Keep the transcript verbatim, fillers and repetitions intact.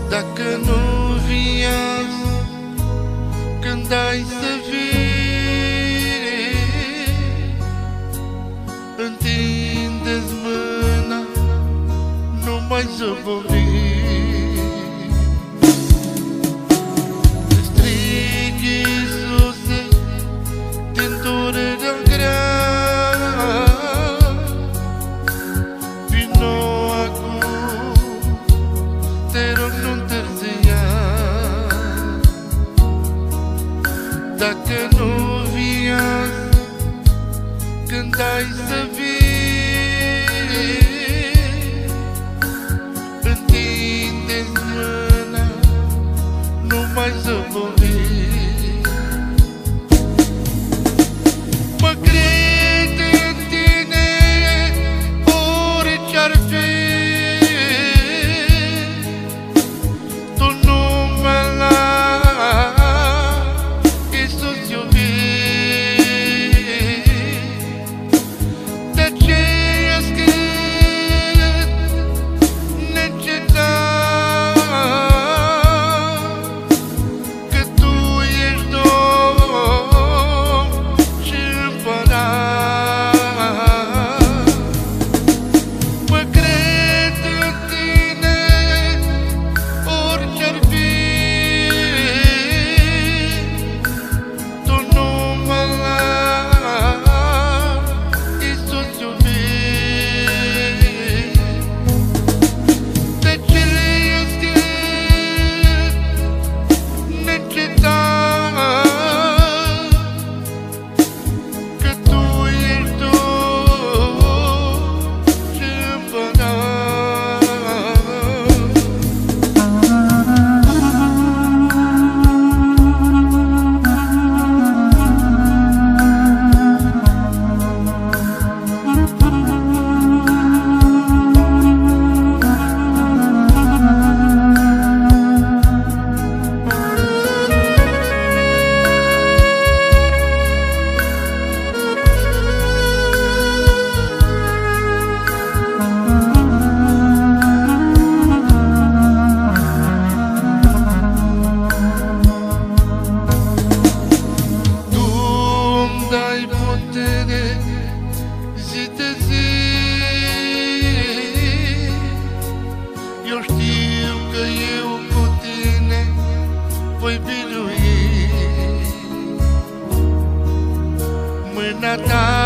Dacă nu vii azi, când ai să vii, întinde-ți mâna, numai zăbovi. Strig, Iisuse, din durerea grea, vino acum, te rog, nu întârzia. Dacă nu vii azi, când ai să vii, întinde-ți mâna, numai zăbovi. Mă cred în tine, orice-ar fi, tu numai la Iisus iubit. De aceea scânt neîncetat că tu ești Domn și Împărat. Mă cred în tine, orice-ar fi, tu numai la Iisus iubit. De aceea scânt neîncetat că tu ești Domn și Împărat. Tu îmi dai putere zi de zi, eu știu că eu cu tine voi birui. Mâna ta